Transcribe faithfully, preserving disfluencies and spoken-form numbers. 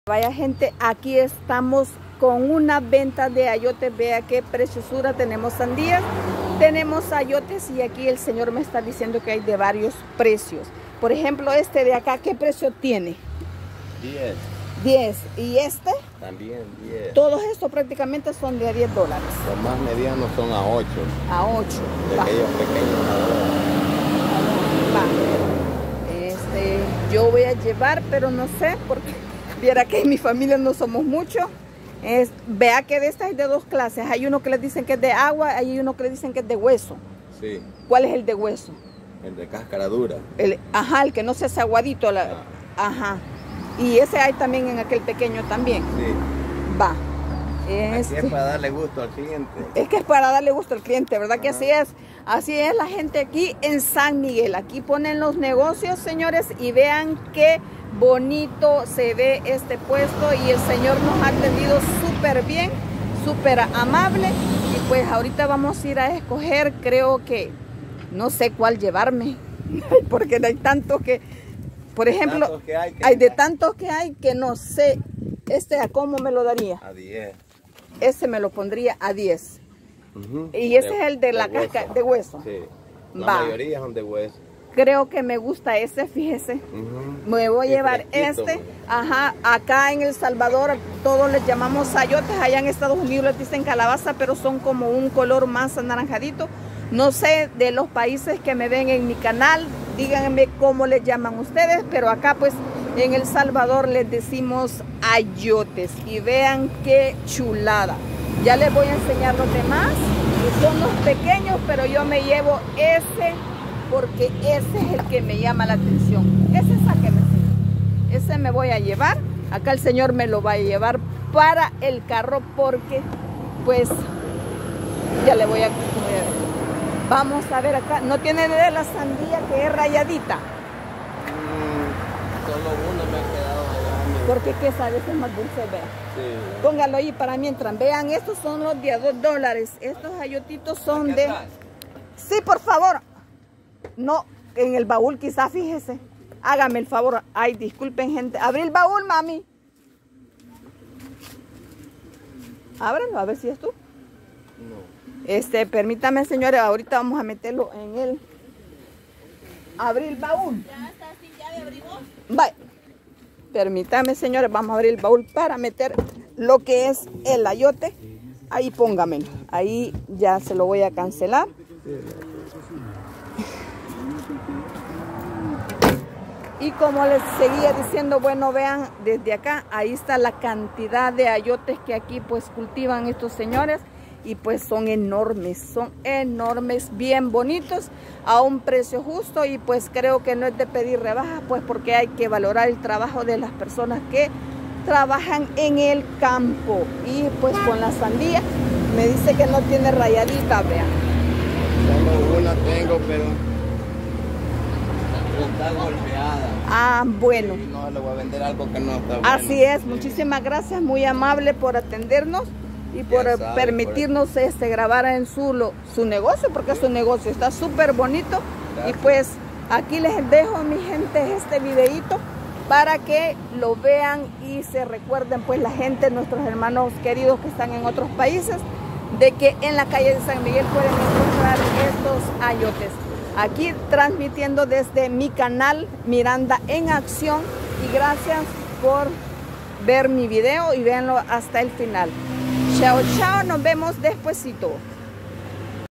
Vaya gente, aquí estamos con una venta de ayotes. Vea qué preciosura. Tenemos sandías, tenemos ayotes y aquí el señor me está diciendo que hay de varios precios. Por ejemplo, este de acá, ¿qué precio tiene? diez. diez. ¿Y este? También diez. Todos estos prácticamente son de a diez dólares. Los más medianos son a ocho. A ocho. De Va. aquellos pequeños a dos. Va. Este, yo voy a llevar, pero no sé, porque viera que en mi familia no somos muchos. Es, vea que de estas hay de dos clases. Hay uno que les dicen que es de agua, hay uno que les dicen que es de hueso. Sí. ¿Cuál es el de hueso? El de cáscara dura. El, ajá, el que no se hace aguadito. La, ah. Ajá. Y ese hay también en aquel pequeño también. Sí. Va. Este, Aquí es para darle gusto al cliente. Es que es para darle gusto al cliente, ¿verdad? Ajá. Que así es. Así es la gente aquí en San Miguel. Aquí ponen los negocios, señores, y vean qué bonito se ve este puesto. Y el señor nos ha atendido súper bien, súper amable. Y pues ahorita vamos a ir a escoger, creo que, no sé cuál llevarme. Porque hay tantos que, por ejemplo, que hay, que hay de tantos que hay que no sé. Este, ¿a cómo me lo daría? A diez. Ese me lo pondría a diez. Uh-huh. Y ese de, es el de, de la cáscara de hueso. Sí. La Va. mayoría son de hueso. Creo que me gusta ese, fíjese. Uh-huh. Me voy a Qué llevar fresquito, este. man. Ajá, acá en El Salvador todos les llamamos sayotes. Allá en Estados Unidos les dicen calabaza, pero son como un color más anaranjadito. No sé de los países que me ven en mi canal, díganme cómo les llaman ustedes, pero acá pues en El Salvador les decimos ayotes. Y vean qué chulada. Ya les voy a enseñar los demás, que son los pequeños, pero yo me llevo ese porque ese es el que me llama la atención. Ese sáqueme, ese me voy a llevar. Acá el señor me lo va a llevar para el carro porque pues ya le voy a... Vamos a ver acá, no tiene de la sandía que es rayadita. Mm, solo uno me ha quedado allá. Porque qué sabe, ese es más dulce, vea. Sí. Póngalo ahí para mientras. Vean, estos son los de a dos dólares. Estos ayotitos son de... Sí, por favor. No, en el baúl quizás, fíjese. Hágame el favor. Ay, disculpen, gente. Abrí el baúl, mami. Ábrelo, a ver si es tú. No. Este, permítame, señores, ahorita vamos a meterlo en el... Abrir el baúl. ¿Ya está sin llave, abrimos? Vaya. Permítame, señores, vamos a abrir el baúl para meter lo que es el ayote. Ahí póngamelo. Ahí ya se lo voy a cancelar. Y como les seguía diciendo, bueno, vean desde acá, ahí está la cantidad de ayotes que aquí pues cultivan estos señores. Y pues son enormes, son enormes, bien bonitos, a un precio justo. Y pues creo que no es de pedir rebajas, pues porque hay que valorar el trabajo de las personas que trabajan en el campo. Y pues con la sandía, me dice que no tiene rayadita, vean. Solo una tengo, pero está golpeada. Ah, bueno. Y no le voy a vender algo que no está bueno. Así es, muchísimas gracias, muy amable por atendernos. Y por Ya sabe, permitirnos por este, grabar en su, lo, su negocio, porque su negocio está súper bonito. Gracias. Y pues aquí les dejo, mi gente, este videito para que lo vean y se recuerden pues la gente, nuestros hermanos queridos que están en otros países, de que en la calle de San Miguel pueden encontrar estos ayotes. Aquí transmitiendo desde mi canal Miranda en Acción, y gracias por ver mi video y véanlo hasta el final. Chao, chao, nos vemos despuesito.